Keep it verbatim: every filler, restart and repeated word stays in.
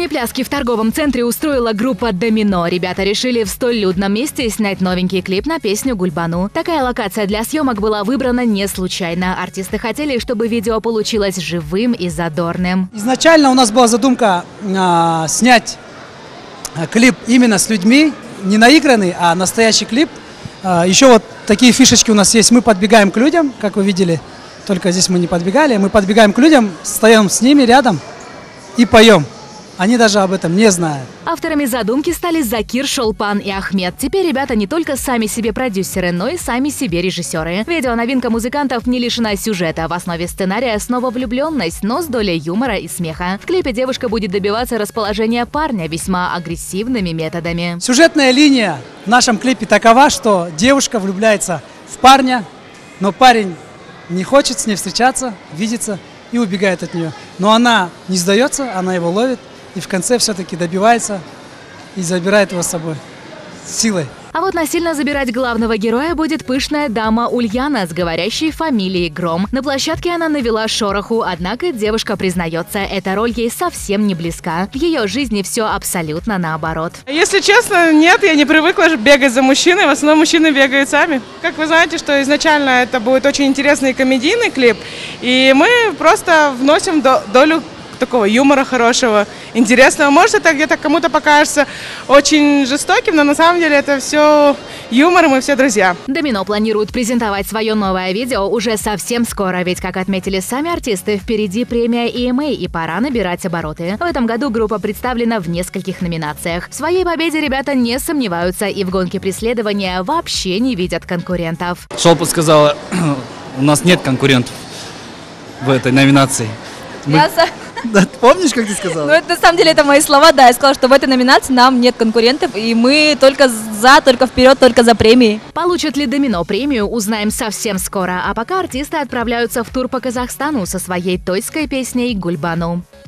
Вечерние пляски в торговом центре устроила группа «Домино». Ребята решили в столь людном месте снять новенький клип на песню «Гульбану». Такая локация для съемок была выбрана не случайно. Артисты хотели, чтобы видео получилось живым и задорным. Изначально у нас была задумка э, снять клип именно с людьми, не наигранный, а настоящий клип. Э, еще вот такие фишечки у нас есть. Мы подбегаем к людям, как вы видели. Только здесь мы не подбегали. Мы подбегаем к людям, стоим с ними рядом и поем. Они даже об этом не знают. Авторами задумки стали Закир, Шолпан и Ахмед. Теперь ребята не только сами себе продюсеры, но и сами себе режиссеры. Видео-новинка музыкантов не лишена сюжета. В основе сценария снова влюбленность, но с долей юмора и смеха. В клипе девушка будет добиваться расположения парня весьма агрессивными методами. Сюжетная линия в нашем клипе такова, что девушка влюбляется в парня, но парень не хочет с ней встречаться, видеться и убегает от нее. Но она не сдается, она его ловит. И в конце все-таки добивается и забирает его с собой силой. А вот насильно забирать главного героя будет пышная дама Ульяна с говорящей фамилией Гром. На площадке она навела шороху, однако девушка признается, эта роль ей совсем не близка. В ее жизни все абсолютно наоборот. Если честно, нет, я не привыкла бегать за мужчиной, в основном мужчины бегают сами. Как вы знаете, что изначально это будет очень интересный комедийный клип, и мы просто вносим долю такого юмора хорошего, интересного. Может, это где-то кому-то покажется очень жестоким, но на самом деле это все юмор, и мы все друзья. Домино планирует презентовать свое новое видео уже совсем скоро, ведь, как отметили сами артисты, впереди премия и эм эй, и пора набирать обороты. В этом году группа представлена в нескольких номинациях. В своей победе ребята не сомневаются и в гонке преследования вообще не видят конкурентов. Шолпа сказала, у нас нет конкурентов в этой номинации. Мы... Я... Да, помнишь, как ты сказала? Ну, это на самом деле это мои слова, да. Я сказала, что в этой номинации нам нет конкурентов, и мы только за, только вперед, только за премии. Получат ли Домино премию, узнаем совсем скоро. А пока артисты отправляются в тур по Казахстану со своей тойской песней «Гульбану».